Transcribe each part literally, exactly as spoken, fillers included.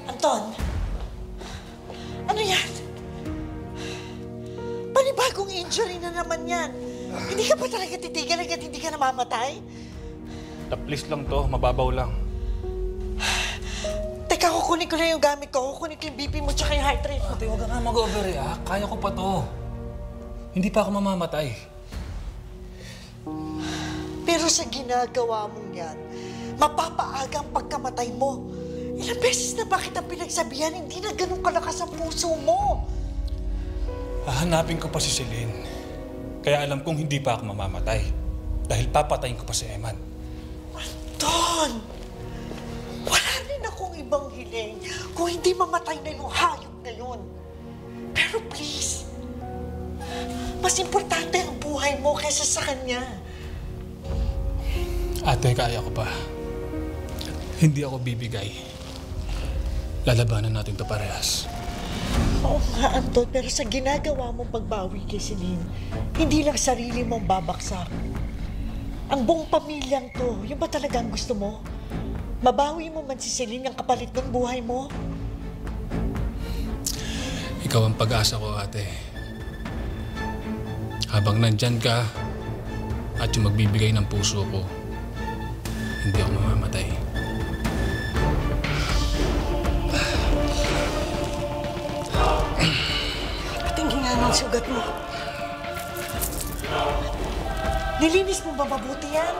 Anton? Ano yan? Panibagong injury na naman yan. Hindi ka pa talaga titigil hanggat hindi ka namamatay? Taplis lang to, mababaw lang. Teka, kukunin ko lang yung gamit ko. Kukunin ko yung B P mo tsaka yung heart rate mo. Ate, huwag ka nga mag-overreact. Kaya ko pa to. Hindi pa ako mamamatay. Pero sa ginagawa mong yan, mapapaaga ang pagkamatay mo. Ilang beses na bakit ang pinagsabihan, hindi na ganun kalakas ang puso mo. Hahanapin ko pa si Celine. Kaya alam kong hindi pa ako mamamatay. Dahil papatayin ko pa si Eman. Anton! Wala rin akong ibang hiling kung hindi mamatay na yung hayop na yun. Pero please, mas importante ang buhay mo kaysa sa kanya. Ate, kaya ko pa. Hindi ako bibigay. Lalabanan natin to parehas. Oo nga, Anton, pero sa ginagawa mong pagbawi kay Celine, hindi lang sarili mong babaksak. Ang buong pamilyang to, yun ba talaga ang gusto mo? Mabawi mo man si Celine ang kapalit ng buhay mo? Ikaw ang pag-asa ko, ate. Habang nandyan ka at yung magbibigay ng puso ko, hindi ako mamamatay. Patingin nga ng sugat mo. Nilinis mo ba mabuti yan?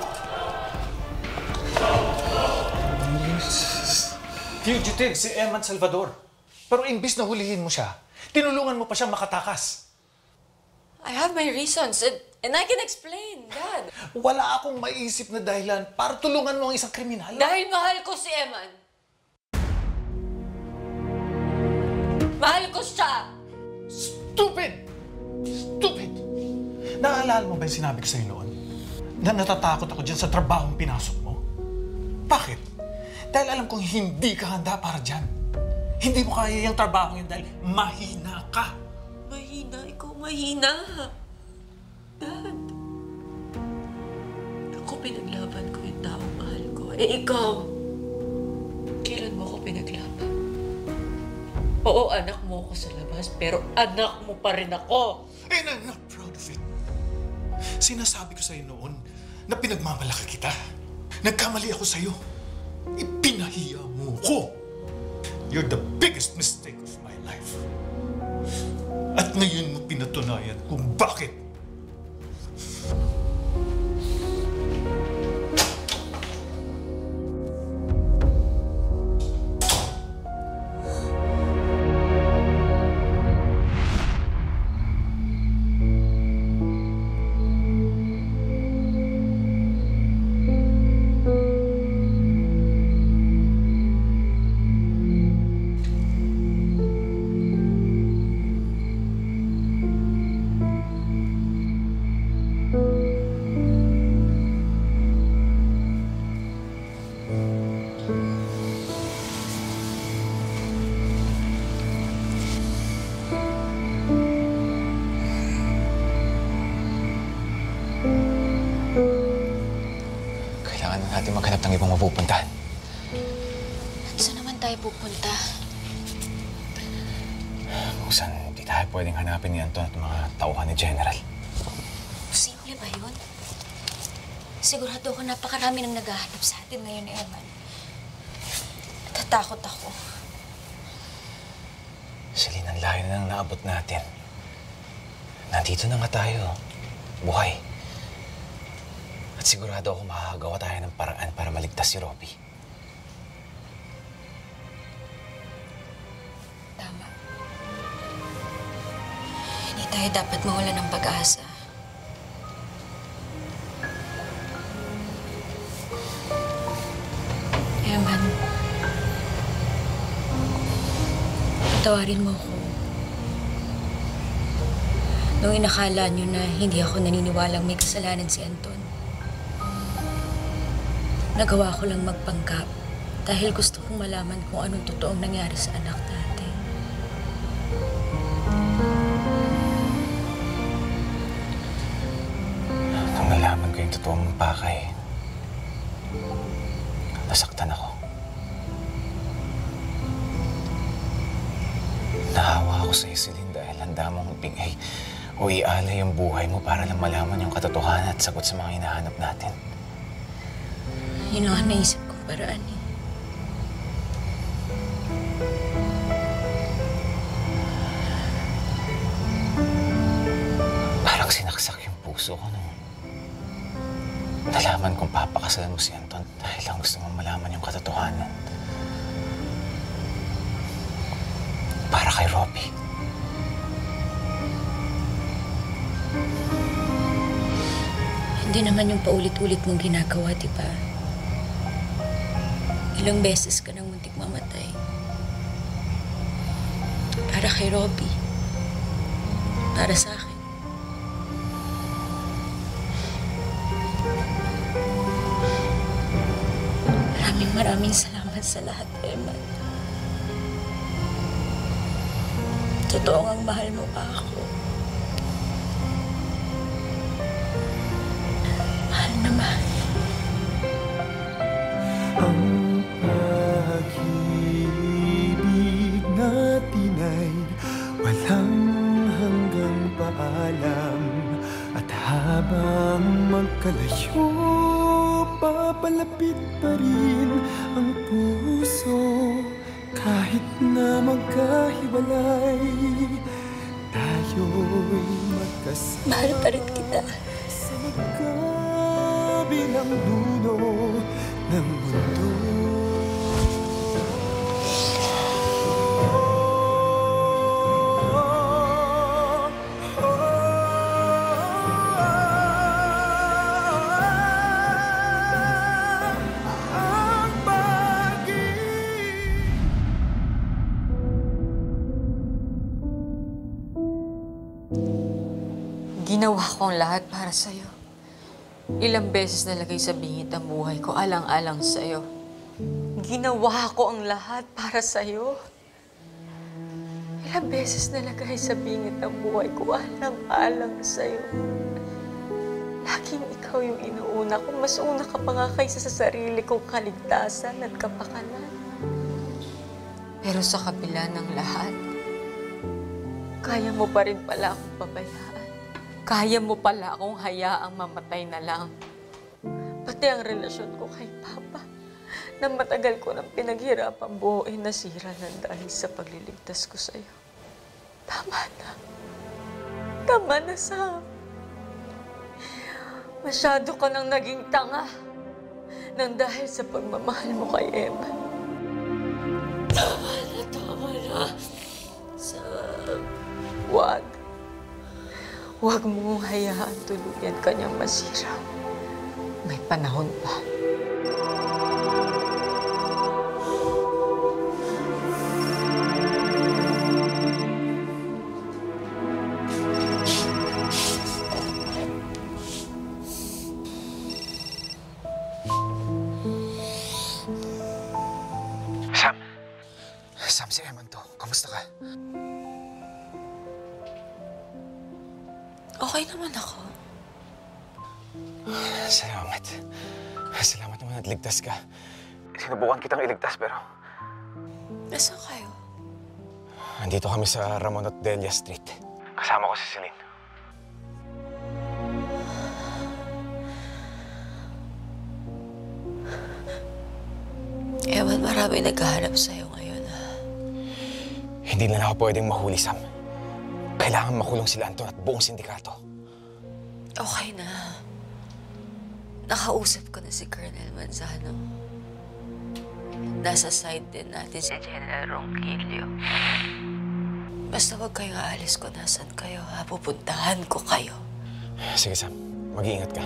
Fugitive si Eman Salvador. Pero imbis na hulihin mo siya, tinulungan mo pa siyang makatakas. I have my reasons, and, and I can explain, Dad. Wala akong maisip na dahilan para tulungan mo ang isang kriminal. Dahil mahal ko si Eman. Mahal ko siya! Stupid! Stupid! Naalala mo ba yung sinabi ko sa'yo noon? Na natatakot ako dyan sa trabahong pinasok mo? Bakit? Dahil alam kong hindi ka handa para dyan. Hindi mo kaya yung trabaho yun dahil mahina ka. Mahina? Ikaw mahina. Dad. Ako pinaglaban ko yung taong mahal ko. Eh ikaw, kailan mo ako pinaglaban? Oo, anak mo ako sa labas, pero anak mo pa rin ako. And I'm not proud of it. Sinasabi ko sa'yo noon na pinagmamalaki kita. Nagkamali ako sa'yo. Ipinahiya mo ko. You're the biggest mistake of my life. At ngayon mo pinatunayan kung bakit. Natin maghanap ng ibang mapupuntahan. Saan naman tayo pupunta? Kung hindi tayo pwedeng hanapin ni Anton at mga tauhan ni General. Posible ba yun? Sigurado ako napakarami nang naghahanap sa atin ngayon, Eman. Natatakot ako. Celine, ang layo na nang naabot natin. Nandito na nga tayo. Buhay. At sigurado ako makakagawa tayo ng paraan para maligtas si Robbie. Tama. Hindi tayo dapat mawala ng pag-asa. Eman, patawarin mo ako. Nung inakala niyo na hindi ako naniniwalang may kasalanan si Anton. Nagawa ko lang magpanggap dahil gusto kong malaman kung anong totoong nangyari sa anak natin. Nung nalaman ko yung totoong pakay, nasaktan ako. Nahawa ako sa'yo, Celine, dahil handa mong bigay o ialay yung buhay mo para lang malaman yung katotohanan at sagot sa mga hinahanap natin. Yun ang naisip kong paraan eh. Parang sinaksak yung puso ko nung nalaman kong papakasalan mo si Anton dahil lang gusto mong malaman yung katotohanan. Para kay Robbie. Hindi naman yung paulit-ulit mong ginagawa, di ba? Ilang beses ka nang muntik mamatay. Para kay Robbie. Para sa akin. Maraming maraming salamat sa lahat, Emma. Totoo ngang mahal mo pa ako. Mahal na mahal. Ang pag-ibig natin ay walang hanggang paalam. At habang magkalayo, papalapit pa rin ang puso. Kahit na magkahiwalay, tayo'y magkasama. Mahal pa rin kita. Sa magkabilang dulo ng mundo. Ginawa ko ang lahat para sa'yo. Ilang beses nalagay sa bingit ang buhay ko, alang-alang sa'yo. Ginawa ko ang lahat para sa'yo. Ilang beses nalagay sa bingit ang buhay ko, alang-alang sa'yo. Laging ikaw yung inuuna ko. Mas una ka pa nga kaysa sa sarili kong kaligtasan at kapakanan. Pero sa kabila ng lahat, kaya mo pa rin pala akong pabayaan. Kaya mo pala akong hayaang mamatay na lang. Pati ang relasyon ko kay Papa, na matagal ko nang pinaghirapan buuin, nasira ng dahil sa pagliligtas ko sa'yo. Tama na. Tama na, Sam. Masyado ka nang naging tanga nang dahil sa pagmamahal mo kay Emma. Tama na, tama na. Sam, wag. Huwag mong hayaan tuluyan kanyang masira. May panahon pa. Sam! Sam, si Eman to. Kamusta ka? Okay naman ako. Salamat. Salamat naman at ligtas ka. Sinubukan kitang iligtas pero... Nasaan kayo? Andito kami sa Ramon at Delia Street. Kasama ko si Celine. Ewan, marami naghahanap sa'yo ngayon, ha? Hindi na ako pwedeng mahuli, Sam. Kailangan makulong sila Anton at buong sindikato. Okay na. Nakausap ko na si Colonel Manzano. Nasa side din natin si General Ronquillo. Basta wag kayong aalis kung nasan kayo, ha? Pupuntahan ko kayo. Sige, Sam. Mag-iingat ka.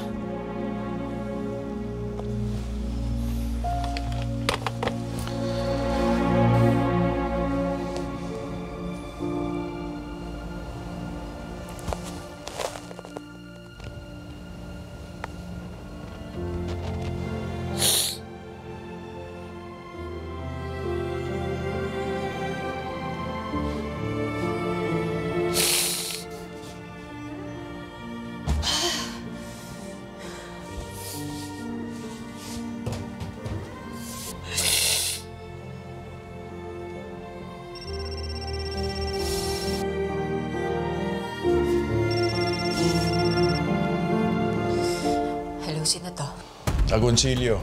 Hello, sino to? Agoncillo,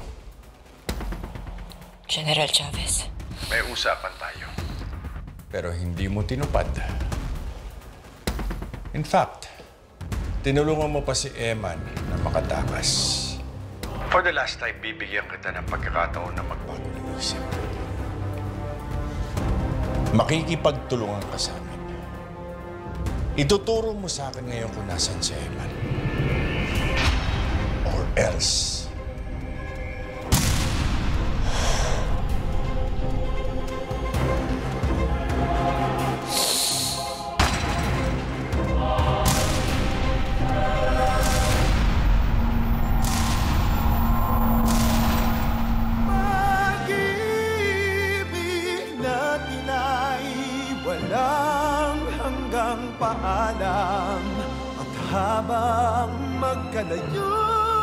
General Chavez. may usapan tayo. Pero hindi mo tinupad. In fact, tinulungan mo pa si Eman na makatakas. For the last time, bibigyan kita ng pagkakataon na magbago ng isip. Makikipagtulungan ka sa amin. Ituturo mo sa akin ngayon kung nasan si Eman. Or else, Pag-ibig natin ay walang hanggang paalam. At habang magkalayo